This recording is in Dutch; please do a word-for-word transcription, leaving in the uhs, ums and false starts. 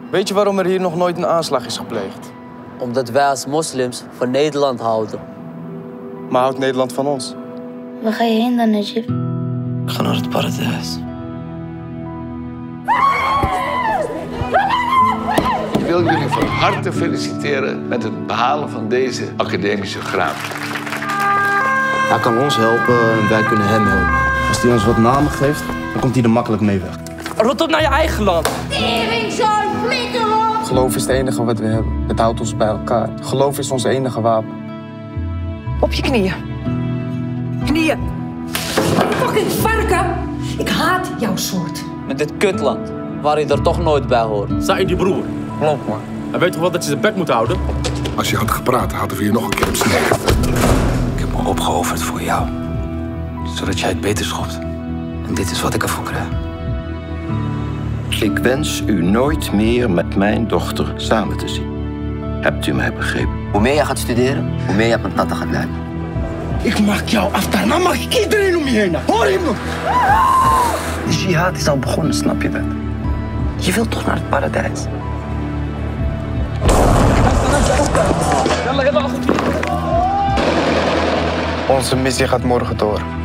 Weet je waarom er hier nog nooit een aanslag is gepleegd? Omdat wij als moslims van Nederland houden. Maar houdt Nederland van ons? Waar ga je heen dan, Najib? Ik ga naar het paradijs. Ik wil jullie van harte feliciteren met het behalen van deze academische graad. Hij kan ons helpen en wij kunnen hem helpen. Als hij ons wat namen geeft, dan komt hij er makkelijk mee weg. Rot op naar je eigen land. Teringzooi, flikker op! Geloof is het enige wat we hebben. Het houdt ons bij elkaar. Geloof is ons enige wapen. Op je knieën. Knieën. Fucking varken! Ik haat jouw soort. Met dit kutland, waar je er toch nooit bij hoort. Sta in die broer. Klopt, man. Hij weet toch wel dat je zijn bek moet houden? Als je had gepraat, hadden we je nog een keer op snel. Ik heb me opgeofferd voor jou. Zodat jij het beter schopt. En dit is wat ik ervoor krijg. Ik wens u nooit meer met mijn dochter samen te zien. Hebt u mij begrepen? Hoe meer jij gaat studeren, hoe meer je op een tata gaat lijken. Ik maak jou af, daarna mag ik iedereen om je heen. Hoor je me? De jihad is al begonnen, snap je dat? Je wilt toch naar het paradijs? Onze missie gaat morgen door.